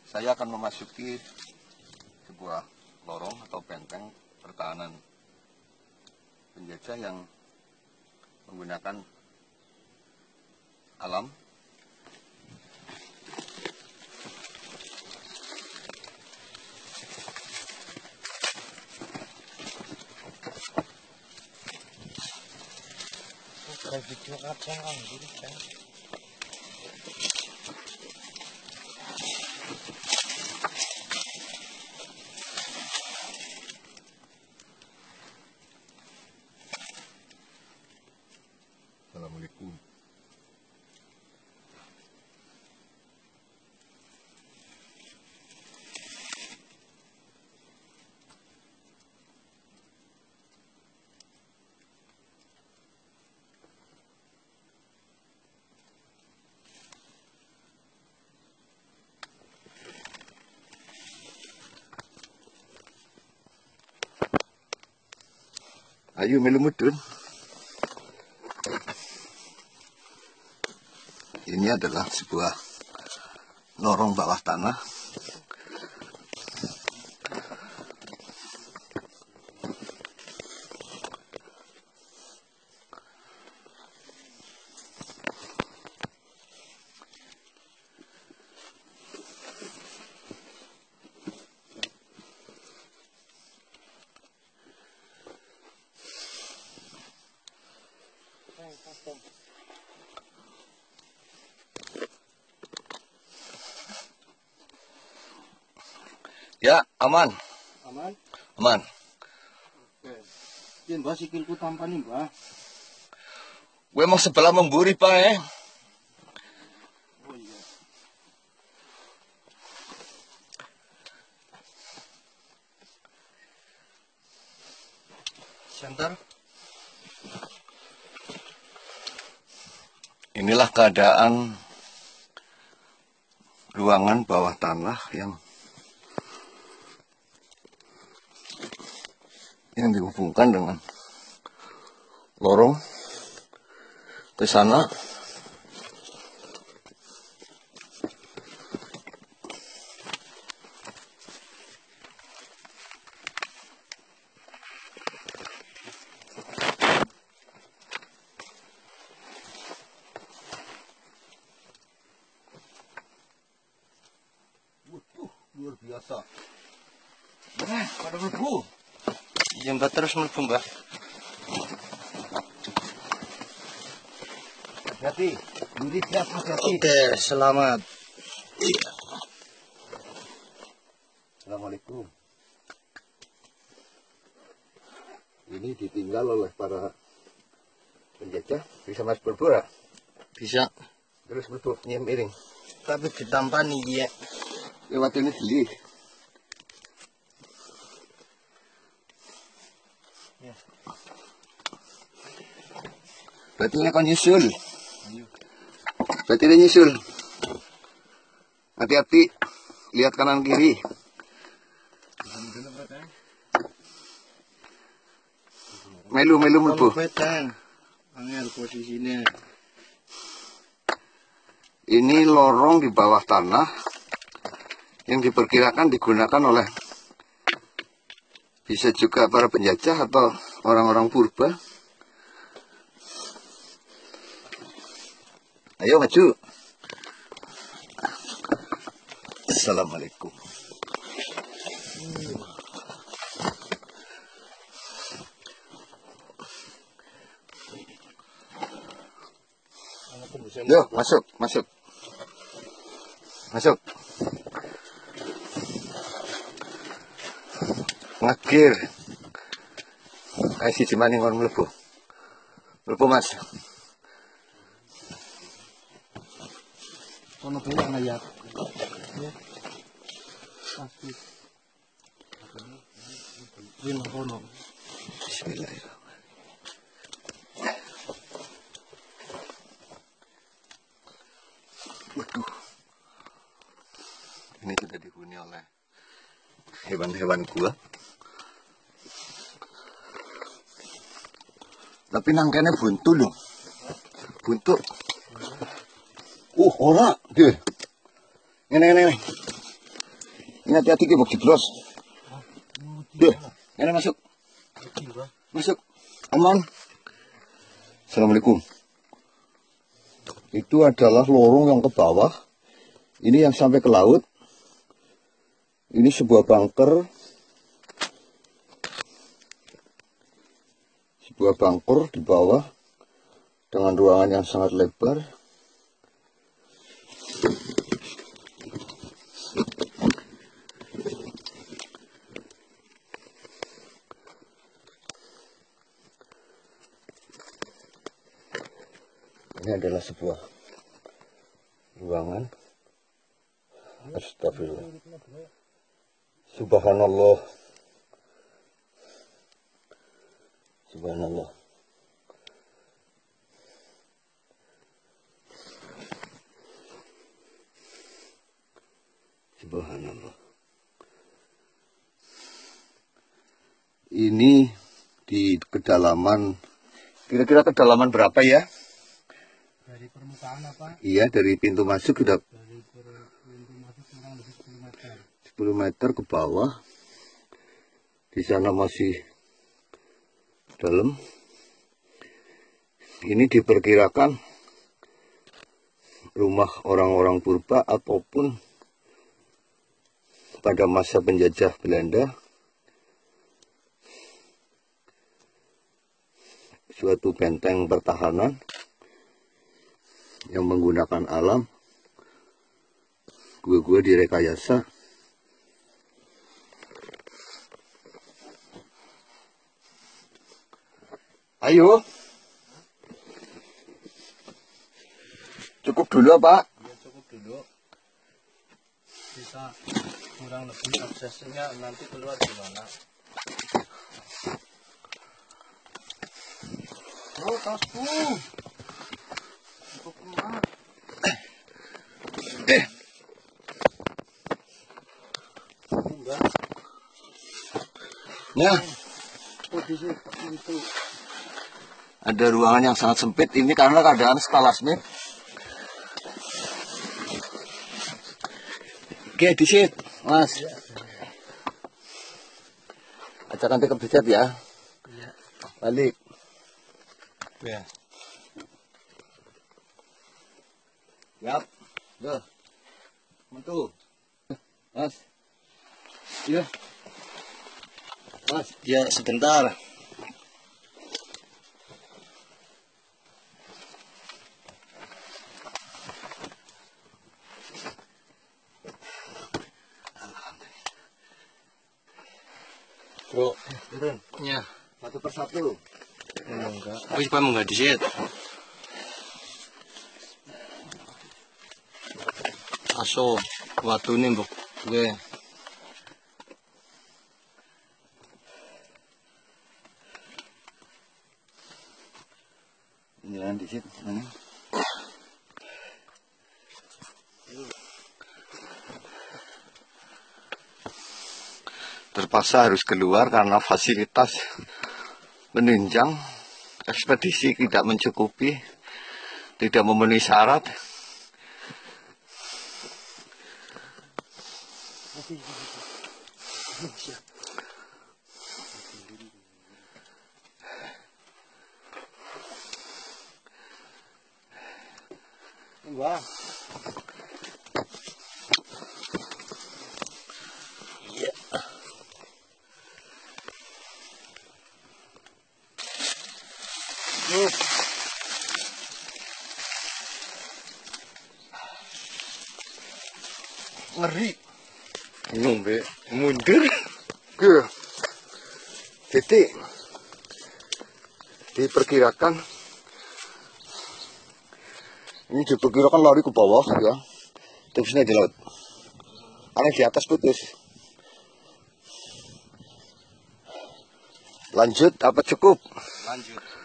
Saya akan memasuki sebuah lorong atau benteng pertahanan penjajah yang menggunakan alam. Assalamualaikum. Ayo melu mudun. Ini adalah sebuah lorong bawah tanah. Ya, aman. Aman? Aman. Oke. Yen mbah sikilku tampani, Mbah. Gue mau sebelah memburi, Pak, Oh iya. Center. Inilah keadaan ruangan bawah tanah yang dihubungkan dengan lorong ke sana. Luar biasa. Pada mlebu. Iya, Mbah, terus mlebu, Mbah. Hati-hati. Diri siap, hati-hati. Oke, selamat. Assalamualaikum. Ini ditinggal oleh para penjajah. Bisa mas berbura. Bisa. Terus betul miring. Tapi ditampani dia. Lewat ini beli. Ya. Berarti ini akan nyusul. Berarti ini nyusul. Hati-hati. Lihat kanan kiri. Melu mlebu. Petang. Angel posisinya. Ini lorong di bawah tanah yang diperkirakan digunakan oleh bisa juga para penjajah atau orang-orang purba. Ayo maju. Assalamualaikum. Yo, masuk. Ngakir. Kayak si Cimaning orang melepuh. Melepuh, Mas. Kono banyak ngayat. Ya. Pasti. Ini kono. Bismillahirrahmanirrahim. Waduh. Ini sudah dihuni oleh hewan-hewan gua. Tapi nangkene buntu loh. Buntu. Ora, deh. Ngene. Ini hati-hati ki bok jeblos. Duh, ini masuk. Masuk. Aman. Assalamualaikum. Itu adalah lorong yang ke bawah. Ini yang sampai ke laut. Ini sebuah bunker. Sebuah bunker di bawah dengan ruangan yang sangat lebar. Ini adalah sebuah ruangan. Astagfirullah. Subhanallah. Subhanallah. Subhanallah. Ini di kedalaman, kira-kira kedalaman berapa ya? Dari permukaan apa? Iya, dari pintu masuk sudah Dari pintu masuk kurang lebih 10 meter. 10 meter ke bawah. Di sana masih dalam. Ini diperkirakan rumah orang-orang purba ataupun pada masa penjajah Belanda. Suatu benteng pertahanan yang menggunakan alam. Gua direkayasa. Ayo. Cukup dulu, Pak. Ya cukup dulu. Bisa kurang lebih aksesnya nanti keluar gimana? Oh, tasku. Cukup emak. Enggak. Nah, Oh, di situ pintu. ada ruangan yang sangat sempit. Ini karena keadaan stalasmit. Oke, di situ, Mas. Ajak nanti kebecat ya. Iya. Balik. Ya. Yap. Tuh. Mantu. Mas. Iya. Mas. Ya, sebentar. Bro, Turun. ya. Satu persatu. Enggak. Wis Pak munggah dhisik. Aso, watune mbok kowe. Jalan di situ. Terpaksa harus keluar karena fasilitas menunjang ekspedisi tidak mencukupi, tidak memenuhi syarat. Wah. Ngeri. Ngombe mundur. Ke titik diperkirakan lari ke bawah ya, terusnya di laut. Aneh di atas putus. Lanjut apa cukup? Lanjut.